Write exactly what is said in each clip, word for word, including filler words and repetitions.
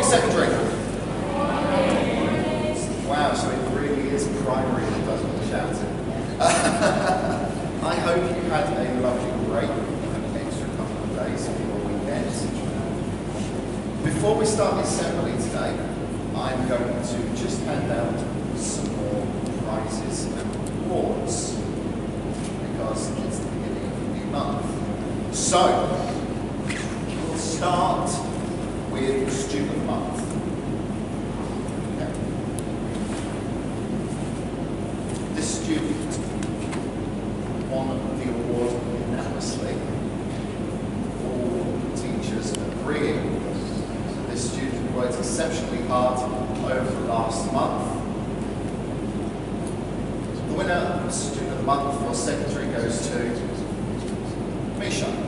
secondary? Wow, so it really is primary that does all the shouting. I hope you had a lovely break and an extra couple of days for your weekend. Before we start the assembly today, I'm going to just hand out some more prizes and awards because it's the beginning of the new month. So, we'll start with Student Month. Okay. This student won the award unanimously. All teachers agreeing. So this student worked exceptionally hard over the last month. The winner of Student of the Month for secondary goes to Misha.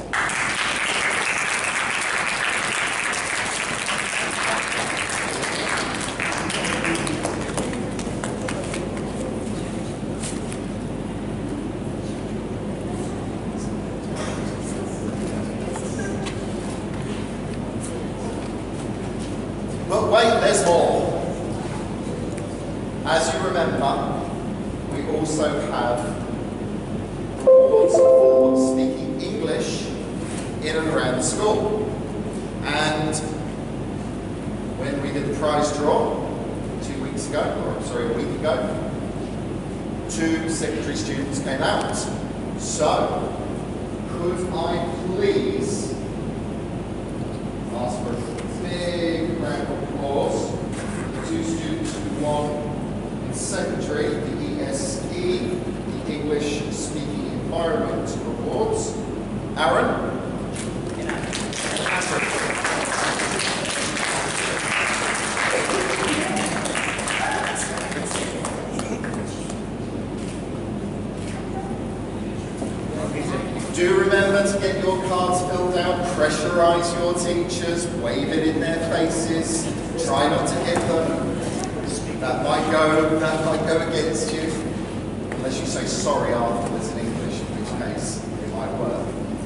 But wait, there's more. As you remember, we also have awards for speaking English in and around the school. And when we did the prize draw two weeks ago, or sorry, a week ago, two secondary students came out. So, could I please ask for a big round of applause for two students who won in secondary the E S E, the English Speaking Environment Awards. Aaron? Do remember to get your cards filled out, pressurise your teachers, wave it in their faces, try not to hit them. That might go, that might go against you, unless you say sorry afterwards in English, in which case it might work.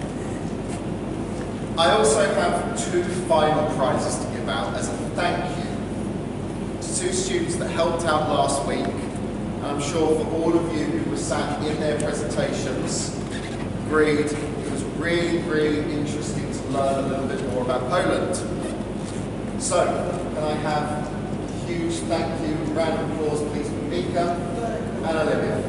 I also have two final prizes to give out as a thank you to two students that helped out last week, and I'm sure for all of you who were sat in their presentations, agreed it was really, really interesting to learn a little bit more about Poland. So, can I have a huge thank you, round of applause please for Mika and Olivia.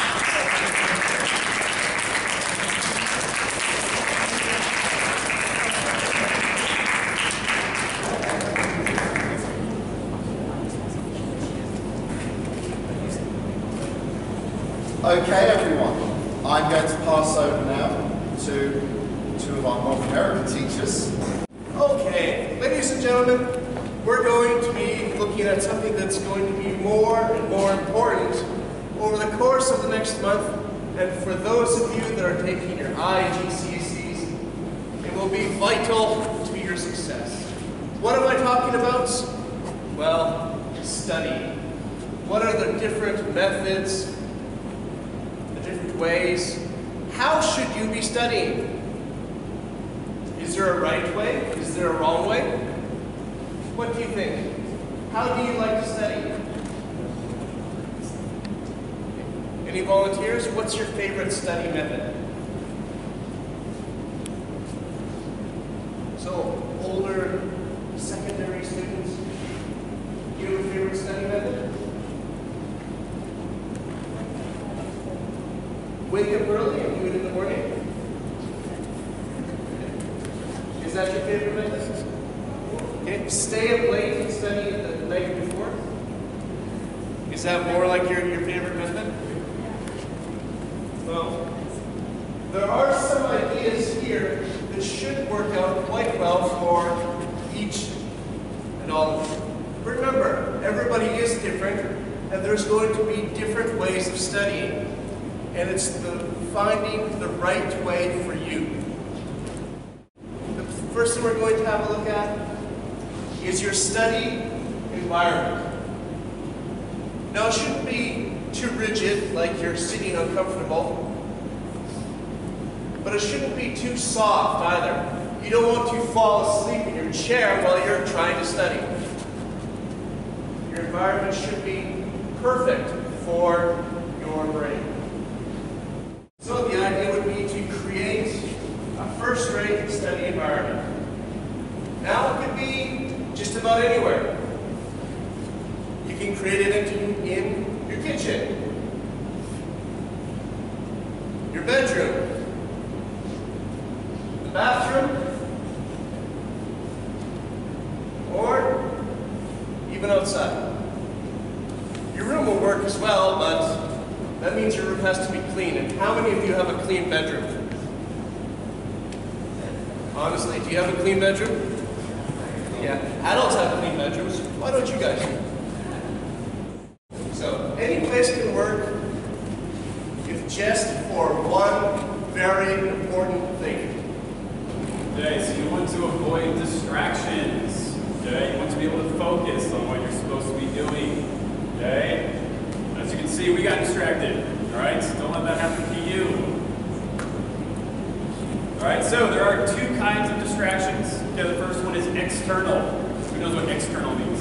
Okay everyone. I'm going to pass over now to two of our North American teachers. Okay, ladies and gentlemen, we're going to be looking at something that's going to be more and more important over the course of the next month. And for those of you that are taking your I G C S Es, it will be vital to your success. What am I talking about? Well, study. What are the different methods, ways? How should you be studying? Is there a right way? Is there a wrong way? What do you think? How do you like to study? Any volunteers? What's your favorite study method? So, older secondary students, you have a favorite study method? Wake up early and do it in the morning? Is that your favorite method? Okay. Stay up late and study the night before? Is that more like your, your favorite method? Well, there are some ideas here that should work out quite well for each and all of you. Remember, everybody is different, and there's going to be different ways of studying. And it's the finding the right way for you. The first thing we're going to have a look at is your study environment. Now, it shouldn't be too rigid, like you're sitting uncomfortable, but it shouldn't be too soft either. You don't want to fall asleep in your chair while you're trying to study. Your environment should be perfect for your brain. So the idea would be to create a first-rate study environment. Now it could be just about anywhere. You can create it in, in your kitchen, your bedroom, the bathroom, or even outside. Your room will work as well, but that means your room has to be clean. And how many of you have a clean bedroom? Honestly, do you have a clean bedroom? Yeah, adults have clean bedrooms. Why don't you guys? So, any place can work if just for one very important thing. Okay, so you want to avoid distractions. Okay, you want to be able to focus on what you're supposed to be doing. Okay, as you can see, we got distracted. All right, so don't let that happen to you. All right, so there are two kinds of distractions. Okay, the first one is external. Who knows what external means?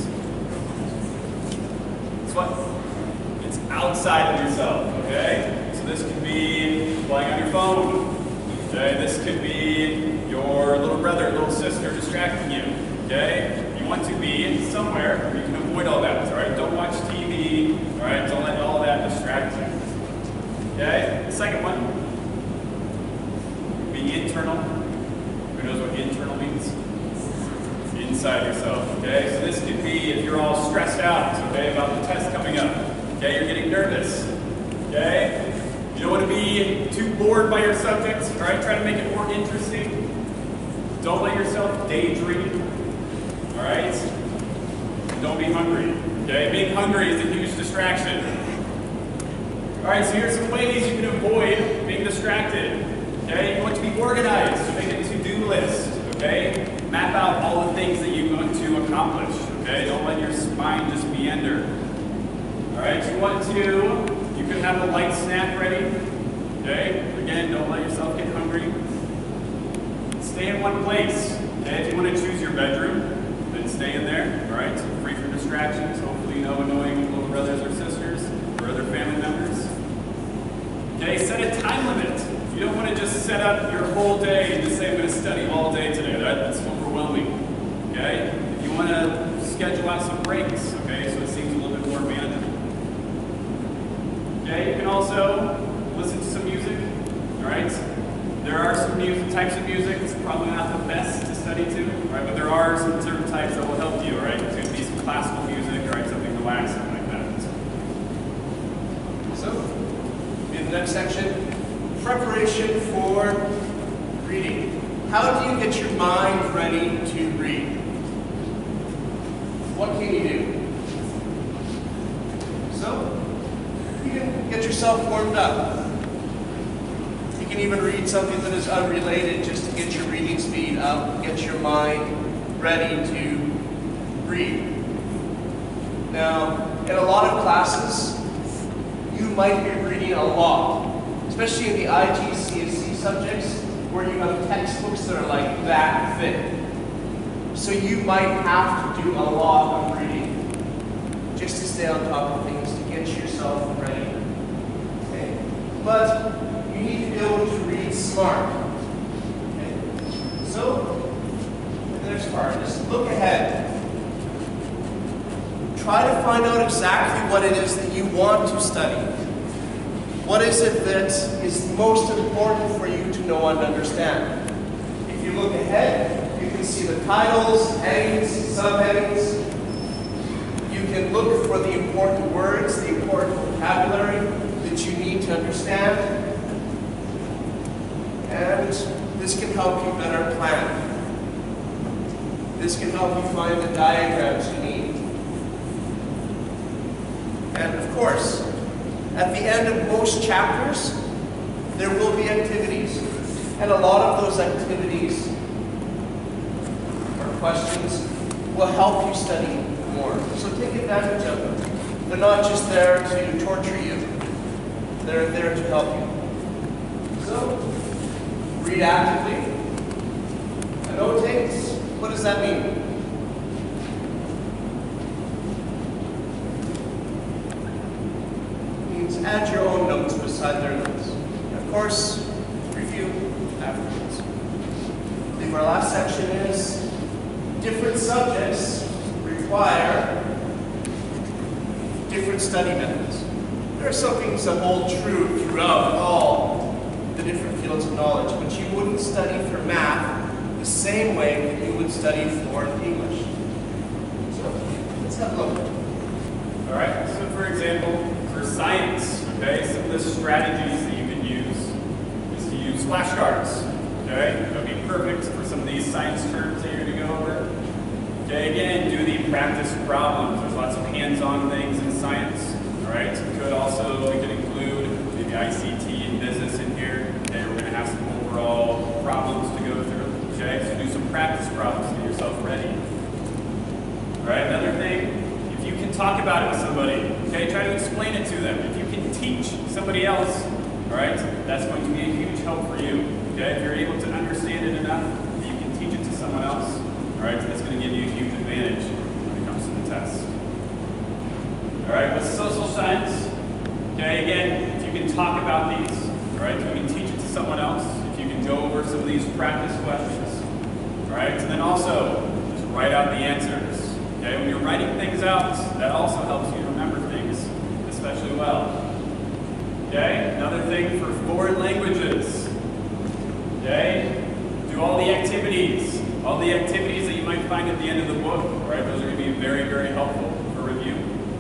It's what? It's outside of yourself. Okay, so this could be playing on your phone. Okay, this could be your little brother, little sister distracting you. Okay, you want to be somewhere where you can avoid all that. All right, don't watch T V. All right, don't let all that distract you. Okay, the second one, being internal. Who knows what internal means? Inside yourself. Okay, so this could be if you're all stressed out. Okay, about the test coming up. Okay, you're getting nervous. Okay, you don't want to be too bored by your subjects. All right, try to make it more interesting. Don't let yourself daydream. All right, and don't be hungry. Okay, being hungry is a huge distraction. All right, so here's some ways you can avoid being distracted. Okay, you want to be organized, so make a to-do list. Okay, map out all the things that you want to accomplish. Okay, don't let your mind just meander. All right, you want to, you can have a light snack ready. Okay, again, don't let yourself get hungry. Stay in one place. Okay, if you want to choose your bedroom, then stay in there. All right, so free from distractions. Hopefully, no annoying little brothers or sisters or other family members. Okay, set a time limit. You don't want to just set up your whole day and just say, I'm going to study all day today. That, that's overwhelming. Okay? If you want to schedule out some breaks, okay, so it seems a little bit more manageable. Okay, you can also listen to some music. All right? There are some music, types of music. It's probably not the best to study to, right? But there are some certain types that will help you, all right? It could be some classical music, all right? Something relaxing like that. So, in the next section, preparation for reading. How do you get your mind ready to read? What can you do? So, you can get yourself warmed up. You can even read something that is unrelated just to get your reading speed up, get your mind ready to read. Now, in a lot of classes, you might be reading a lot. Especially in the I G C S E subjects, where you have textbooks that are like that thick. So you might have to do a lot of reading just to stay on top of things, to get yourself ready. Okay? But you need to be able to read smart. Okay? So, the next part, just look ahead. Try to find out exactly what it is that you want to study. What is it that is most important for you to know and understand? If you look ahead, you can see the titles, headings, subheadings. You can look for the important words, the important vocabulary that you need to understand. And this can help you better plan. This can help you find the diagrams you need. And of course, at the end of most chapters, there will be activities. And a lot of those activities or questions will help you study more. So take advantage of them. They're not just there to torture you. They're there to help you. So, read actively. Annotate, what does that mean? It means add your own notes beside their notes. And of course, review afterwards. I believe our last section is different subjects require different study methods. There are some things that hold true throughout all the different fields of knowledge, but you wouldn't study for math the same way that you would study for English. So, let's have a look. All right, so for example, for science, okay, some of the strategies that you can use is to use flashcards, okay? That would be perfect for some of these science terms that you're going to go over. Okay, again, do the practice problems. There's lots of hands-on things in science, all right? You could also, we could include maybe I C T and business in here. Okay, we're going to have some overall problems to go through, okay? So do some practice problems to get yourself ready. All right, another thing, if you can talk about it with somebody, okay, try to explain it to them. If you can teach somebody else, all right, that's going to be a huge help for you, okay? If you're able to understand it enough, that you can teach it to someone else, all right, that's going to give you a huge advantage when it comes to the test. All right, with social science, okay, again, if you can talk about these, all right, if you can teach it to someone else, if you can go over some of these practice questions, all right, and then also just write out the answers. Okay, when you're writing things out, that also helps you remember things especially well. Okay, another thing for foreign languages. Okay, do all the activities, all the activities that you might find at the end of the book. Right, those are going to be very, very helpful for review.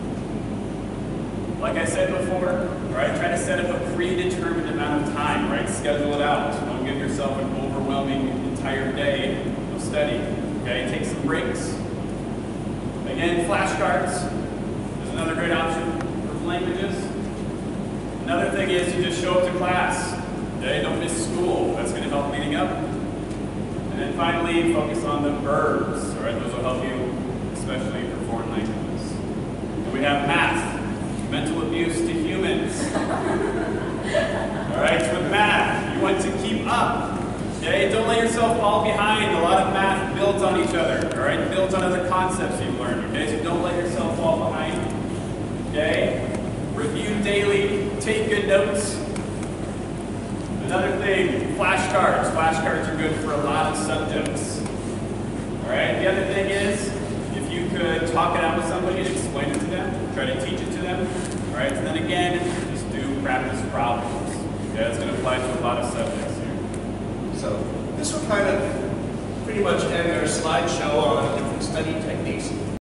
Like I said before, right, try to set up a predetermined amount of time. Right, schedule it out. Don't give yourself an overwhelming entire day of study. Okay, take some breaks. Again, flashcards is another great option for languages. Another thing is you just show up to class. Okay, don't miss school. That's going to help leading up. And then finally, focus on the verbs. All right, those will help you, especially for foreign languages. And we have math, mental abuse to humans. All right, with math, you want to keep up. Okay, don't let yourself fall behind. A lot of math builds on each other, all right? Builds on other concepts you've learned, okay? So don't let yourself fall behind, okay? Review daily, take good notes. Another thing, flashcards. Flashcards are good for a lot of subjects, all right? The other thing is, if you could talk it out with somebody and explain it to them, try to teach it to them, all right? And then again, just do practice problems. Okay, that's going to apply to a lot of subjects. So this will kind of pretty much end our slideshow on different study techniques.